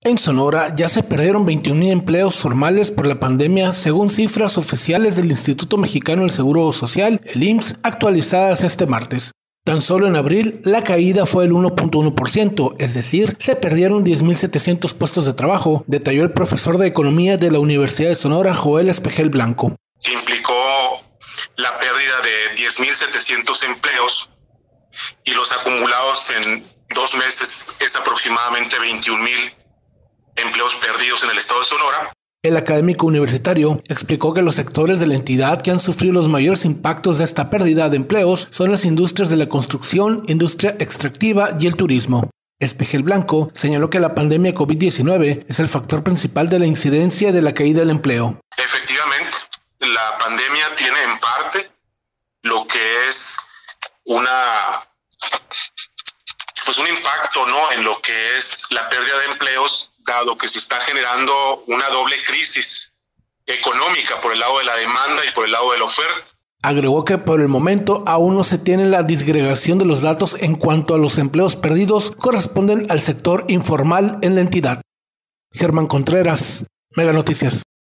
En Sonora ya se perdieron 21,000 empleos formales por la pandemia, según cifras oficiales del Instituto Mexicano del Seguro Social, el IMSS, actualizadas este martes. Tan solo en abril, la caída fue del 1.1%, es decir, se perdieron 10,700 puestos de trabajo, detalló el profesor de Economía de la Universidad de Sonora, Joel Espejel Blanco. Implicó la pérdida de 10,700 empleos y los acumulados en 2 meses es aproximadamente 21,000 empleos perdidos en el estado de Sonora. El académico universitario explicó que los sectores de la entidad que han sufrido los mayores impactos de esta pérdida de empleos son las industrias de la construcción, industria extractiva y el turismo. Espejel Blanco señaló que la pandemia COVID-19 es el factor principal de la incidencia de la caída del empleo. Efectivamente, la pandemia tiene en parte lo que es un impacto, ¿no?, en lo que es la pérdida de empleos, dado que se está generando una doble crisis económica por el lado de la demanda y por el lado de la oferta. Agregó que por el momento aún no se tiene la disgregación de los datos en cuanto a los empleos perdidos corresponden al sector informal en la entidad. Germán Contreras, Mega Noticias.